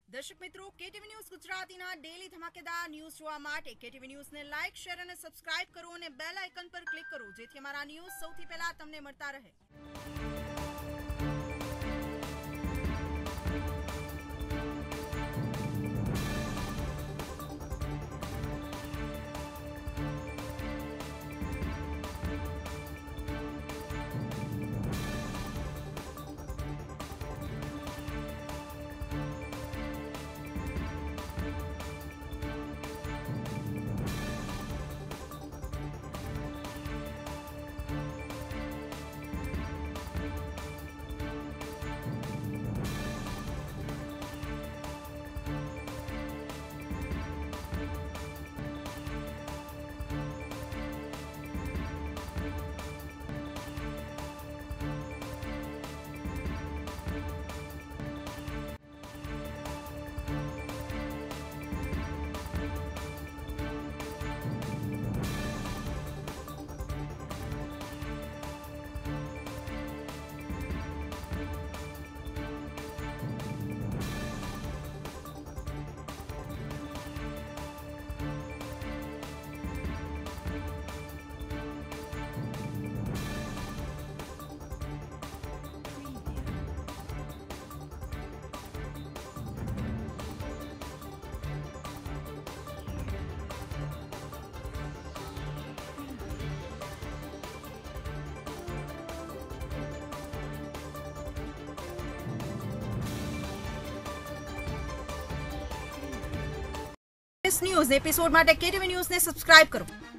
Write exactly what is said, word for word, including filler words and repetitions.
દર્શક મિત્રો, KTV news ગુજરાતીના ડેલી ધમાકેદાર ન્યૂઝ જોવા માટે કેટીવી ન્યૂઝને લાઇક, શેર અને સબસ્ક્રાઇબ કરો અને બેલ આઇકન પર ક્લિક કરો, જેથી અમારા ન્યૂઝ સૌથી પહેલા તમને મળતા રહે. ન્યૂઝ એપિસોડ માટે કેટીવી ન્યૂઝને સબસ્ક્રાઇબ કરો.